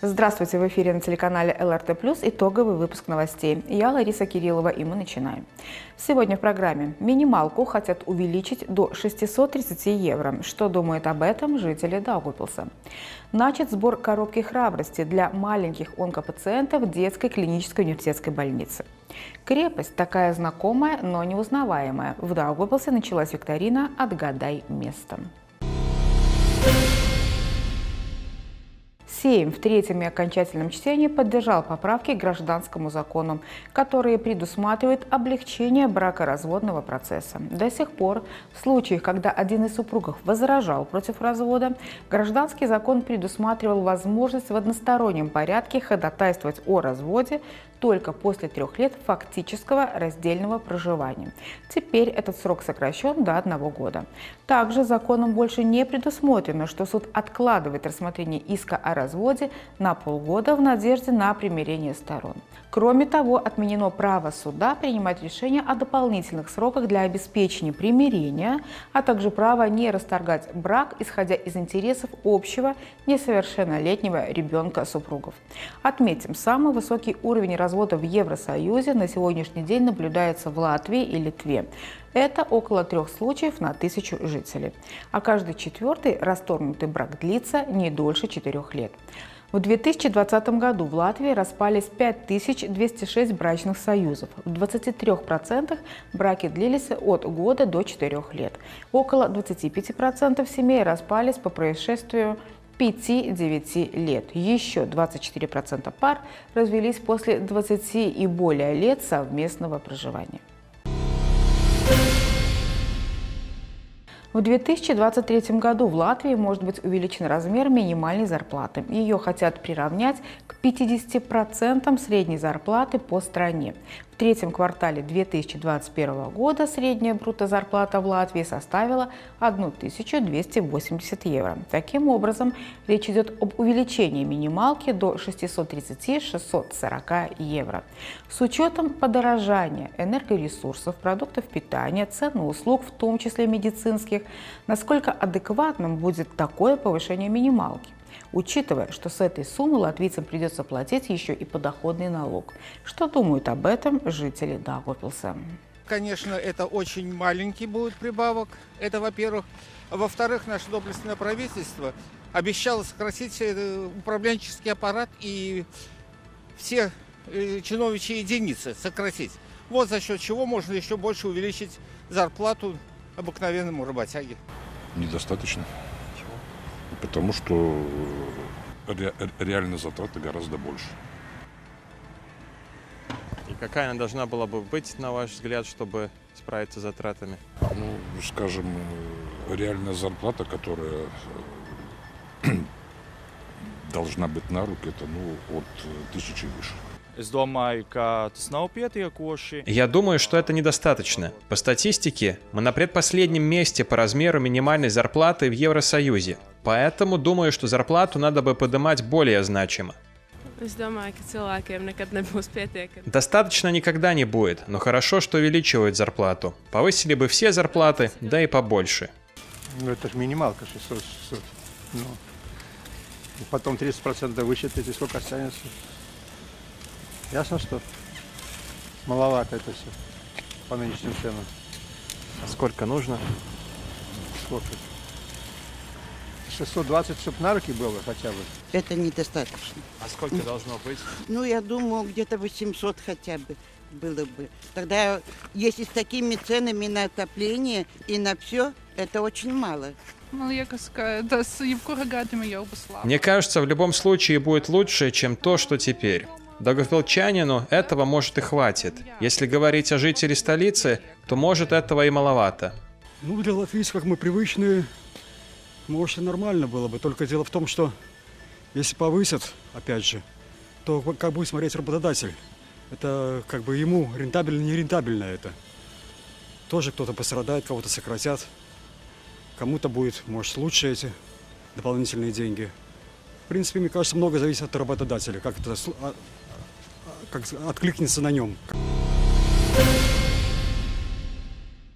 Здравствуйте, в эфире на телеканале ЛРТ+, итоговый выпуск новостей. Я Лариса Кириллова, и мы начинаем. Сегодня в программе. Минималку хотят увеличить до 630 евро. Что думают об этом жители Даугавпилса? Начат сбор коробки храбрости для маленьких онкопациентов детской клинической университетской больницы. Крепость такая знакомая, но неузнаваемая. В Даугавпилсе началась викторина «Отгадай место». Сейм в третьем и окончательном чтении поддержал поправки к гражданскому закону, которые предусматривают облегчение бракоразводного процесса. До сих пор, в случаях, когда один из супругов возражал против развода, гражданский закон предусматривал возможность в одностороннем порядке ходатайствовать о разводе только после 3 лет фактического раздельного проживания. Теперь этот срок сокращен до 1 года. Также законом больше не предусмотрено, что суд откладывает рассмотрение иска о разводе на полгода в надежде на примирение сторон. Кроме того, отменено право суда принимать решения о дополнительных сроках для обеспечения примирения, а также право не расторгать брак, исходя из интересов общего несовершеннолетнего ребенка супругов. Отметим, самый высокий уровень развода в Евросоюзе на сегодняшний день наблюдается в Латвии и Литве. Это около 3 случаев на 1000 жителей. А каждый 4-й расторгнутый брак длится не дольше 4 лет. В 2020 году в Латвии распались 5206 брачных союзов. В 23% браки длились от года до 4 лет. Около 25% семей распались по происшествию 5-9 лет. Еще 24% пар развелись после 20 и более лет совместного проживания. В 2023 году в Латвии может быть увеличен размер минимальной зарплаты. Ее хотят приравнять к 50% средней зарплаты по стране. В третьем квартале 2021 года средняя брутто-зарплата в Латвии составила 1280 евро. Таким образом, речь идет об увеличении минималки до 630-640 евро. С учетом подорожания энергоресурсов, продуктов питания, цен на услуг, в том числе медицинских, насколько адекватным будет такое повышение минималки? Учитывая, что с этой суммы латвийцам придется платить еще и подоходный налог. Что думают об этом жители Даугавпилса? Конечно, это очень маленький будет прибавок, это во-первых. Во-вторых, наше доблестное правительство обещало сократить управленческий аппарат и все чиновничьи единицы сократить. Вот за счет чего можно еще больше увеличить зарплату обыкновенному работяге. Недостаточно. Потому что реальные затраты гораздо больше. И какая она должна была бы быть, на ваш взгляд, чтобы справиться с затратами? Ну, скажем, реальная зарплата, которая должна быть на руки, это от 1000 и выше. Я думаю, что это недостаточно. По статистике, мы на предпоследнем месте по размеру минимальной зарплаты в Евросоюзе. Поэтому думаю, что зарплату надо бы поднимать более значимо. Достаточно никогда не будет, но хорошо, что увеличивают зарплату. Повысили бы все зарплаты, да и побольше. Ну это же минималка 600. Ну, и потом 30% высчитайте, сколько останется. Ясно, что маловато это все по нынешним ценам. А сколько нужно? Сколько? 620, чтобы на руки было хотя бы. Это недостаточно. А сколько должно быть? Ну, я думаю, где-то 800 хотя бы было бы. Тогда, если с такими ценами на отопление и на все, это очень мало. Мне кажется, в любом случае будет лучше, чем то, что теперь. Даугавпилчанину этого, может, и хватит. Если говорить о жителе столицы, то, может, этого и маловато. Ну, для латвийцев, как мы привычные, может, и нормально было бы. Только дело в том, что если повысят, опять же, то как будет смотреть работодатель? Это как бы ему рентабельно, не рентабельно это. Тоже кто-то пострадает, кого-то сократят. Кому-то будет, может, лучше эти дополнительные деньги. В принципе, мне кажется, много зависит от работодателя, как откликнется на нем.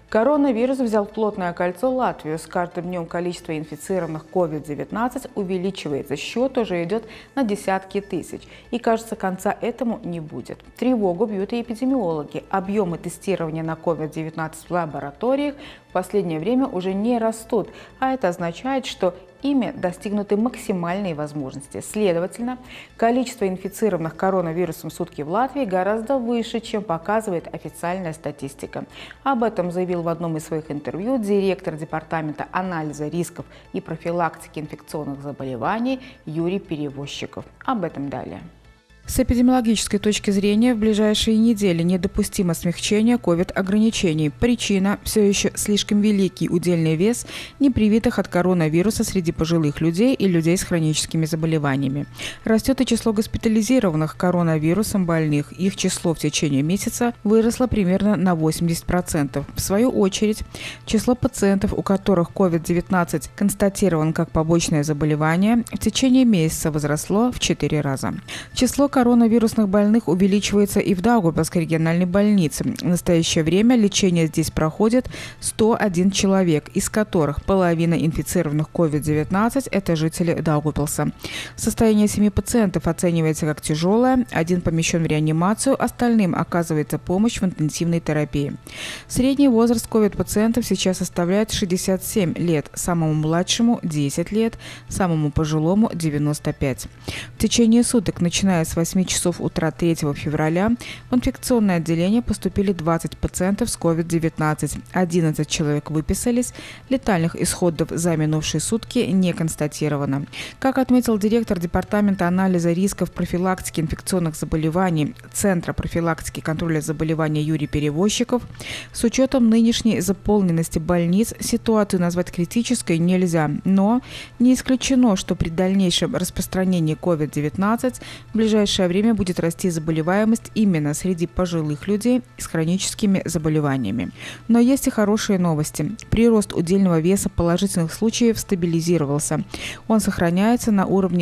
Коронавирус взял в плотное кольцо Латвию. С каждым днем количество инфицированных COVID-19 увеличивается. Счет уже идет на десятки тысяч. И, кажется, конца этому не будет. Тревогу бьют и эпидемиологи. Объемы тестирования на COVID-19 в лабораториях в последнее время уже не растут. А это означает, что ими достигнуты максимальные возможности. Следовательно, количество инфицированных коронавирусом в сутки в Латвии гораздо выше, чем показывает официальная статистика. Об этом заявил в одном из своих интервью директор Департамента анализа рисков и профилактики инфекционных заболеваний Юрий Перевозчиков. Об этом далее. С эпидемиологической точки зрения в ближайшие недели недопустимо смягчение COVID-ограничений. Причина – все еще слишком великий удельный вес непривитых от коронавируса среди пожилых людей и людей с хроническими заболеваниями. Растет и число госпитализированных коронавирусом больных. Их число в течение месяца выросло примерно на 80%. В свою очередь, число пациентов, у которых COVID-19 констатирован как побочное заболевание, в течение месяца возросло в 4 раза. Число коронавирусных больных увеличивается и в Даугавпилской региональной больнице. В настоящее время лечение здесь проходит 101 человек, из которых половина инфицированных COVID-19 – это жители Даугавпилса. Состояние 7 пациентов оценивается как тяжелое, 1 помещен в реанимацию, остальным оказывается помощь в интенсивной терапии. Средний возраст COVID-пациентов сейчас составляет 67 лет, самому младшему – 10 лет, самому пожилому – 95. В течение суток, начиная с 8 часов утра 3 февраля, в инфекционное отделение поступили 20 пациентов с COVID-19. 11 человек выписались. Летальных исходов за минувшие сутки не констатировано. Как отметил директор Департамента анализа рисков профилактики инфекционных заболеваний Центра профилактики и контроля заболеваний Юрий Перевозчиков, с учетом нынешней заполненности больниц ситуацию назвать критической нельзя, но не исключено, что при дальнейшем распространении COVID-19 в ближайшее время будет расти заболеваемость именно среди пожилых людей с хроническими заболеваниями. Но есть и хорошие новости. Прирост удельного веса положительных случаев стабилизировался. Он сохраняется на уровне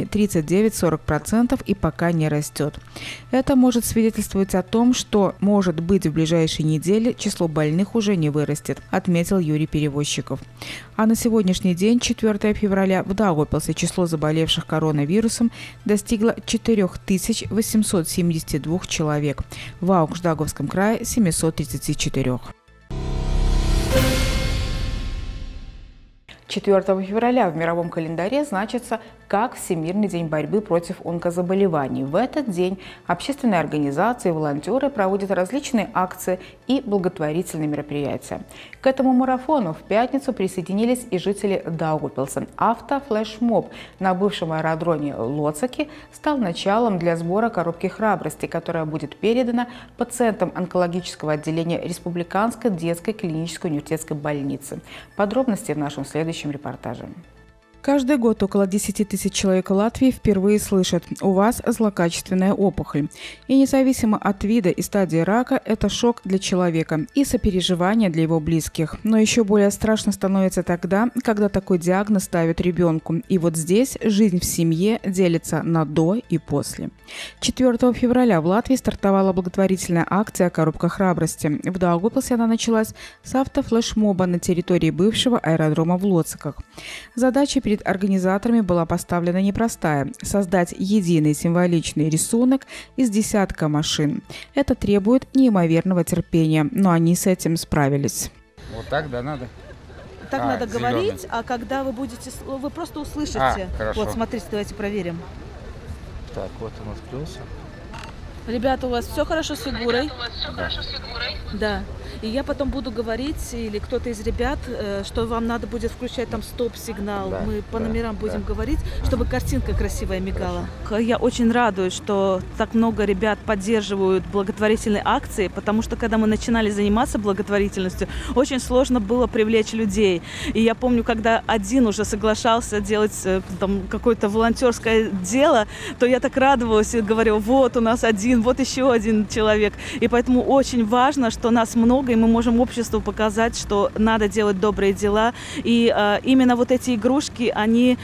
39-40% и пока не растет. Это может свидетельствовать о том, что, может быть, в ближайшие недели число больных уже не вырастет, отметил Юрий Перевозчиков. А на сегодняшний день, 4 февраля, в Даугавпилсе число заболевших коронавирусом достигло 4872 человек. В Аукшдаугавском крае – 734. 4 февраля в мировом календаре значится как Всемирный день борьбы против онкозаболеваний. В этот день общественные организации и волонтеры проводят различные акции и благотворительные мероприятия. К этому марафону в пятницу присоединились и жители Даугавпилса. Автофлешмоб на бывшем аэродроме Лоцаки стал началом для сбора коробки храбрости, которая будет передана пациентам онкологического отделения Республиканской детской клинической университетской больницы. Подробности в нашем следующем репортаже. Каждый год около 10 тысяч человек в Латвии впервые слышат: у вас злокачественная опухоль. И независимо от вида и стадии рака, это шок для человека и сопереживание для его близких. Но еще более страшно становится тогда, когда такой диагноз ставят ребенку. И вот здесь жизнь в семье делится на до и после. 4 февраля в Латвии стартовала благотворительная акция «Коробка храбрости». В Даугавпилсе она началась с автофлешмоба на территории бывшего аэродрома в Лоцаках. Задача перед организаторами была поставлена непростая – создать единый символичный рисунок из десятка машин. Это требует неимоверного терпения, но они с этим справились. Вот так, да, надо? Так надо зеленый. Говорить, а когда вы будете, вы просто услышите. Хорошо. Вот, смотрите, давайте проверим. Так, вот он открылся. Ребята, у вас все хорошо с фигурой? Да. И я потом буду говорить, или кто-то из ребят, что вам надо будет включать там стоп-сигнал. Да, мы по номерам будем да. говорить, чтобы картинка красивая мигала. Я очень радуюсь, что так много ребят поддерживают благотворительные акции, потому что когда мы начинали заниматься благотворительностью, очень сложно было привлечь людей. И я помню, когда один уже соглашался делать там какое-то волонтерское дело, то я так радовалась и говорила: вот у нас один, вот еще один человек. И поэтому очень важно, что нас много, и мы можем обществу показать, что надо делать добрые дела. И именно вот эти игрушки, они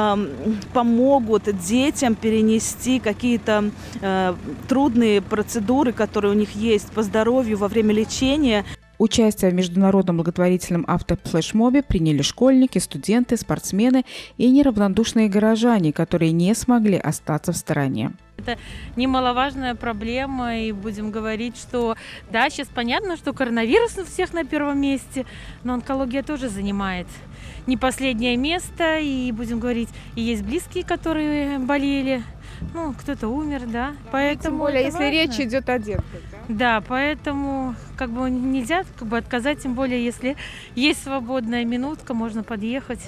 помогут детям перенести какие-то трудные процедуры, которые у них есть по здоровью во время лечения. Участие в международном благотворительном автофлешмобе приняли школьники, студенты, спортсмены и неравнодушные горожане, которые не смогли остаться в стороне. Это немаловажная проблема, и будем говорить, что да, сейчас понятно, что коронавирус у всех на первом месте, но онкология тоже занимает не последнее место, и будем говорить, и есть близкие, которые болели, ну, кто-то умер, да, поэтому... Тем более, если речь идет о детках, да? Да, поэтому как бы нельзя отказать, тем более, если есть свободная минутка, можно подъехать.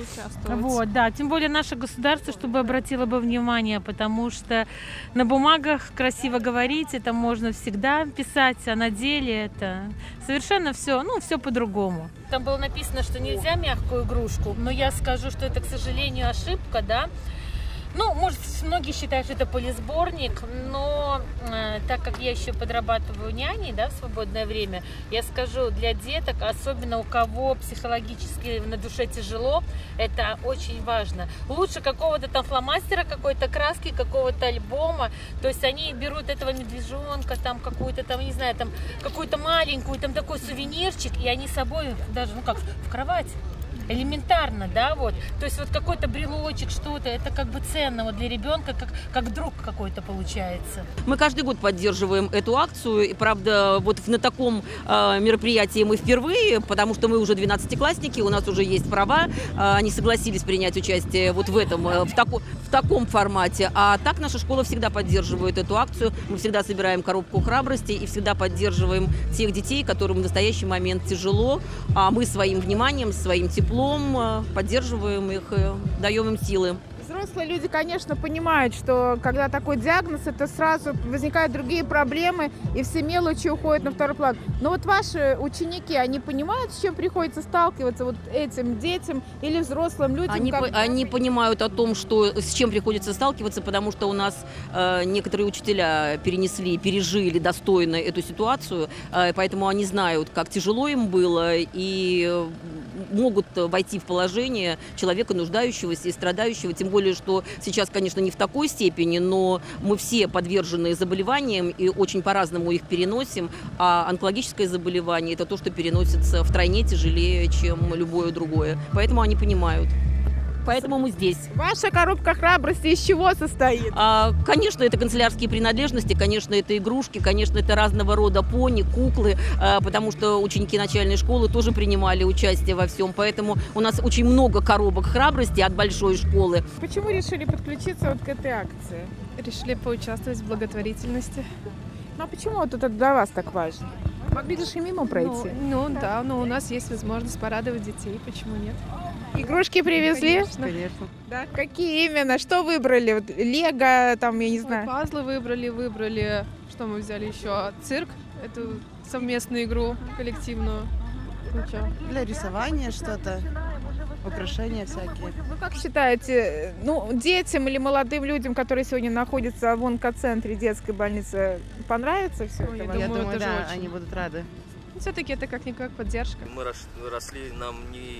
Вот, да, тем более наше государство, чтобы обратило бы внимание, потому что на бумагах красиво говорить, это можно всегда писать, а на деле это совершенно все, ну, все по-другому. Там было написано, что нельзя мягкую игрушку, но я скажу, что это, к сожалению, ошибка, да. Ну, может, многие считают, что это полисборник, но так как я еще подрабатываю няней, да, в свободное время, я скажу, для деток, особенно у кого психологически на душе тяжело, это очень важно. Лучше какого-то там фломастера, какой-то краски, какого-то альбома, то есть они берут этого медвежонка, там какую-то там, не знаю, там какую-то маленькую, там такой сувенирчик, и они с собой даже, ну как, в кровать. Элементарно, да, вот. То есть вот какой-то брелочек, что-то, это как бы ценно вот для ребенка, как друг какой-то получается. Мы каждый год поддерживаем эту акцию, и, правда, вот на таком мероприятии мы впервые, потому что мы уже 12-классники, у нас уже есть права, они согласились принять участие вот в этом, в таком формате. А так наша школа всегда поддерживает эту акцию, мы всегда собираем коробку храбрости и всегда поддерживаем тех детей, которым в настоящий момент тяжело, а мы своим вниманием, своим теплом поддерживаем их, даем им силы. Взрослые люди, конечно, понимают, что когда такой диагноз, это сразу возникают другие проблемы, и все мелочи уходят на второй план. Но вот ваши ученики, они понимают, с чем приходится сталкиваться вот этим детям или взрослым людям? Они понимают о том, что, с чем приходится сталкиваться, потому что у нас некоторые учителя пережили достойно эту ситуацию, поэтому они знают, как тяжело им было, и могут войти в положение человека нуждающегося и страдающего, тем более, что сейчас, конечно, не в такой степени, но мы все подвержены заболеваниям и очень по-разному их переносим, а онкологическое заболевание – это то, что переносится втройне тяжелее, чем любое другое. Поэтому они понимают. Поэтому мы здесь. Ваша коробка храбрости из чего состоит? Конечно, это канцелярские принадлежности, конечно, это игрушки, конечно, это разного рода пони, куклы, потому что ученики начальной школы тоже принимали участие во всем. Поэтому у нас очень много коробок храбрости от большой школы. Почему решили подключиться вот к этой акции? Решили поучаствовать в благотворительности. Ну а почему вот это для вас так важно? Могли же и мимо пройти. Да, но у нас есть возможность порадовать детей, почему нет? Игрушки привезли? Конечно. Да? Какие именно? Что выбрали? Вот, Лего, там, я не знаю. Пазлы выбрали. Что мы взяли еще? Цирк, эту совместную игру коллективную. Для рисования что-то, украшения всякие. Вы как считаете, детям или молодым людям, которые сегодня находятся в онкоцентре детской больницы, понравится все это? Я думаю, да, они будут рады. Все-таки это как-никак поддержка. Мы росли, нам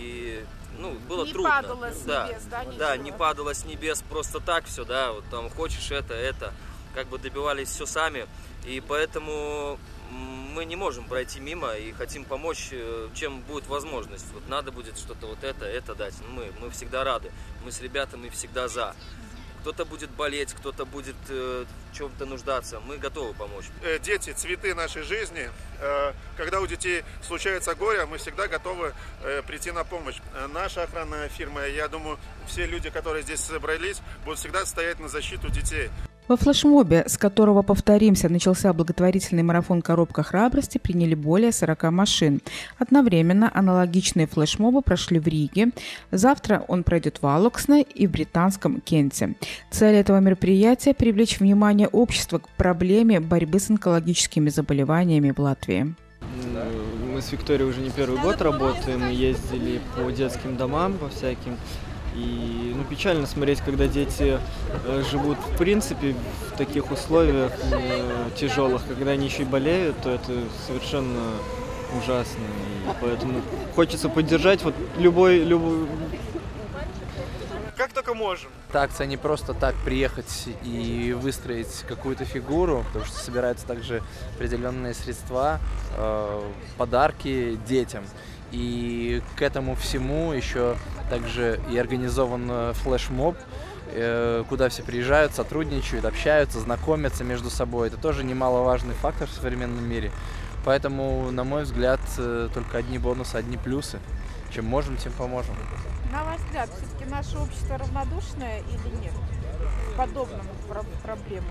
было не трудно. Падало с небес, да, не падало с небес просто так все, да, вот там хочешь это, как бы добивались все сами, и поэтому мы не можем пройти мимо и хотим помочь, чем будет возможность. Вот надо будет что-то вот это дать. Мы всегда рады, мы с ребятами всегда за. Кто-то будет болеть, кто-то будет в чем-то нуждаться. Мы готовы помочь. Дети – цветы нашей жизни. Когда у детей случается горе, мы всегда готовы прийти на помощь. Наша охранная фирма, я думаю, все люди, которые здесь собрались, будут всегда стоять на защиту детей. Во флешмобе, с которого, повторимся, начался благотворительный марафон «Коробка храбрости», приняли более 40 машин. Одновременно аналогичные флешмобы прошли в Риге. Завтра он пройдет в Алуксне и в британском Кенте. Цель этого мероприятия – привлечь внимание общества к проблеме борьбы с онкологическими заболеваниями в Латвии. Мы с Викторией уже не первый год работаем, мы ездили по детским домам, по всяким. И печально смотреть, когда дети живут в принципе в таких условиях тяжелых, когда они еще и болеют, то это совершенно ужасно. И поэтому хочется поддержать любой... Как только можем. Эта акция не просто так приехать и выстроить какую-то фигуру, потому что собираются также определенные средства, подарки детям. И к этому всему еще также и организован флешмоб, куда все приезжают, сотрудничают, общаются, знакомятся между собой. Это тоже немаловажный фактор в современном мире. Поэтому, на мой взгляд, только одни бонусы, одни плюсы. Чем можем, тем поможем. На ваш взгляд, все-таки наше общество равнодушное или нет к подобным проблемам?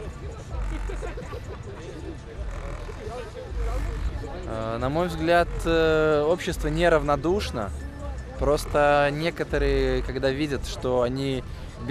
На мой взгляд, общество неравнодушно. Просто некоторые, когда видят, что они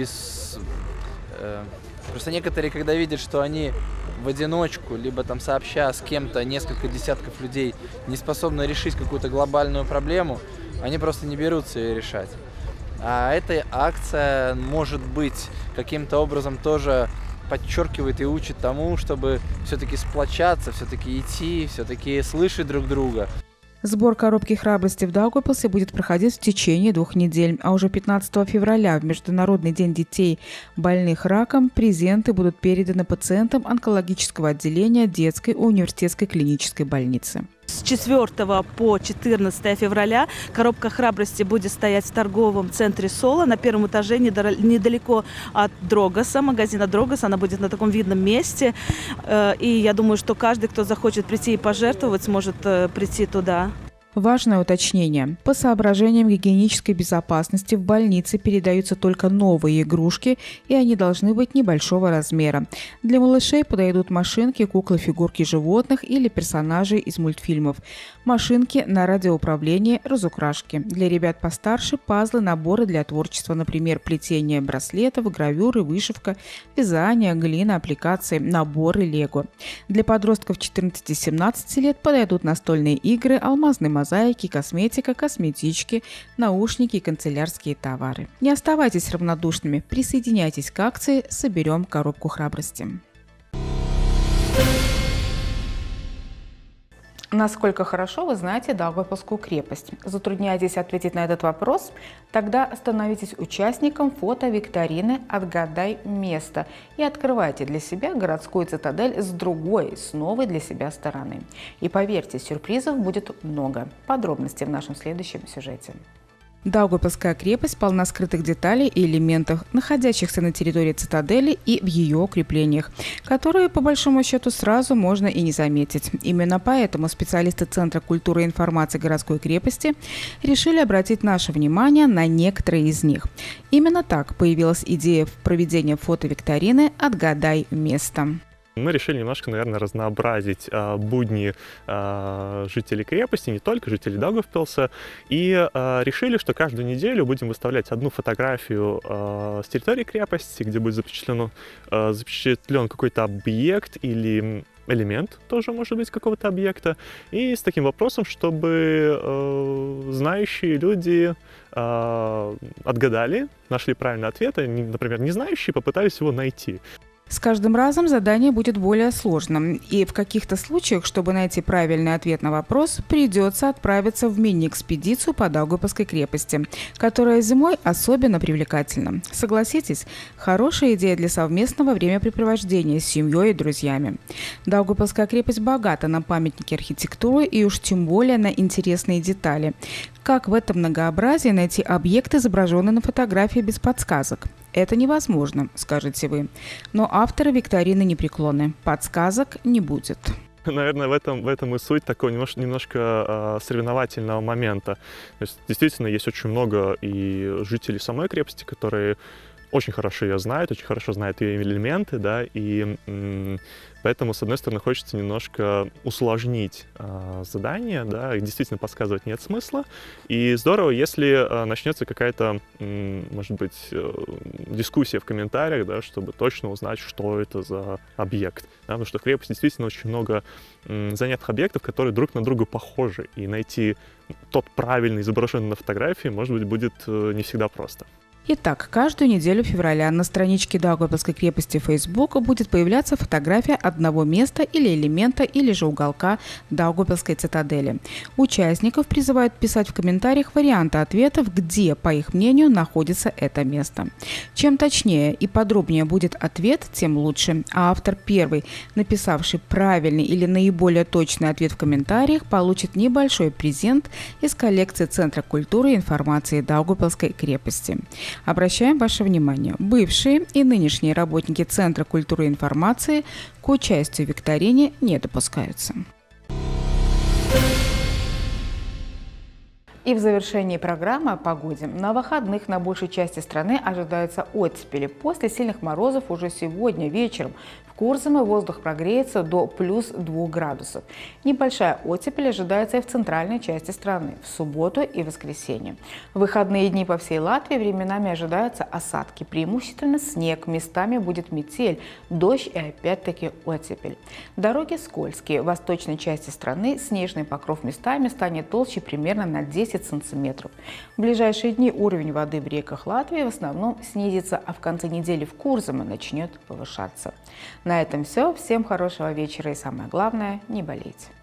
когда видят, что они в одиночку, либо там сообща с кем-то, несколько десятков людей, не способны решить какую-то глобальную проблему, они просто не берутся ее решать. А эта акция, может быть, каким-то образом тоже подчеркивает и учит тому, чтобы все-таки сплочаться, все-таки идти, все-таки слышать друг друга. Сбор коробки храбрости в Даугавпилсе будет проходить в течение 2 недель, а уже 15 февраля, в Международный день детей, больных раком, презенты будут переданы пациентам онкологического отделения детской университетской клинической больницы. С 4 по 14 февраля коробка храбрости будет стоять в торговом центре Соло на первом этаже недалеко от Дрогоса, магазина Дрогос. Она будет на таком видном месте. И я думаю, что каждый, кто захочет прийти и пожертвовать, сможет прийти туда. Важное уточнение. По соображениям гигиенической безопасности в больнице передаются только новые игрушки, и они должны быть небольшого размера. Для малышей подойдут машинки, куклы, фигурки животных или персонажей из мультфильмов. Машинки на радиоуправление, разукрашки. Для ребят постарше – пазлы, наборы для творчества, например, плетение браслетов, гравюры, вышивка, вязание, глина, аппликации, наборы лего. Для подростков 14-17 лет подойдут настольные игры, алмазные мозаики, косметика, косметички, наушники и канцелярские товары. Не оставайтесь равнодушными, присоединяйтесь к акции «Соберем коробку храбрости». Насколько хорошо вы знаете Даугавпилскую крепость? Затрудняетесь ответить на этот вопрос? Тогда становитесь участником фото-викторины «Отгадай место» и открывайте для себя городскую цитадель с другой, с новой для себя стороны. И поверьте, сюрпризов будет много. Подробности в нашем следующем сюжете. Даугавпилская крепость полна скрытых деталей и элементов, находящихся на территории цитадели и в ее укреплениях, которые, по большому счету, сразу можно и не заметить. Именно поэтому специалисты Центра культуры и информации городской крепости решили обратить наше внимание на некоторые из них. Именно так появилась идея проведения фото-викторины «Отгадай место». Мы решили немножко, наверное, разнообразить будни жителей крепости, не только жителей Даугавпилса, и решили, что каждую неделю будем выставлять одну фотографию с территории крепости, где будет запечатлен какой-то объект или элемент, тоже может быть, какого-то объекта, и с таким вопросом, чтобы знающие люди отгадали, нашли правильный ответ, а, например, не знающие попытались его найти. С каждым разом задание будет более сложным, и в каких-то случаях, чтобы найти правильный ответ на вопрос, придется отправиться в мини-экспедицию по Даугавпилской крепости, которая зимой особенно привлекательна. Согласитесь, хорошая идея для совместного времяпрепровождения с семьей и друзьями. Даугавпилская крепость богата на памятники архитектуры и уж тем более на интересные детали. Как в этом многообразии найти объект, изображенный на фотографии без подсказок? Это невозможно, скажете вы. Но авторы викторины непреклонны. Подсказок не будет. Наверное, в этом и суть такого немножко соревновательного момента. То есть, действительно, есть очень много и жителей самой крепости, которые очень хорошо ее знают, очень хорошо знают ее элементы, да, и поэтому, с одной стороны, хочется немножко усложнить задание, да, и действительно подсказывать нет смысла. И здорово, если начнется какая-то, может быть, дискуссия в комментариях, да, чтобы точно узнать, что это за объект. Да, потому что в крепости действительно очень много занятных объектов, которые друг на друга похожи, и найти тот правильный изображенный на фотографии, может быть, будет не всегда просто. Итак, каждую неделю февраля на страничке Даугавпилской крепости Facebook будет появляться фотография одного места или элемента или же уголка Даугавпилской цитадели. Участников призывают писать в комментариях варианты ответов, где, по их мнению, находится это место. Чем точнее и подробнее будет ответ, тем лучше. А автор первый, написавший правильный или наиболее точный ответ в комментариях, получит небольшой презент из коллекции Центра культуры и информации Даугавпилской крепости. Обращаем ваше внимание, бывшие и нынешние работники Центра культуры и информации к участию в викторине не допускаются. И в завершении программы о погоде. На выходных на большей части страны ожидаются оттепели. После сильных морозов уже сегодня вечером в Курзаме воздух прогреется до плюс 2 градусов. Небольшая оттепель ожидается и в центральной части страны в субботу и воскресенье. В выходные дни по всей Латвии временами ожидаются осадки, преимущественно снег, местами будет метель, дождь и опять-таки оттепель. Дороги скользкие. В восточной части страны снежный покров местами станет толще примерно на 10 сантиметров. В ближайшие дни уровень воды в реках Латвии в основном снизится, а в конце недели в Курзаме начнет повышаться. На этом все. Всем хорошего вечера и самое главное, не болейте.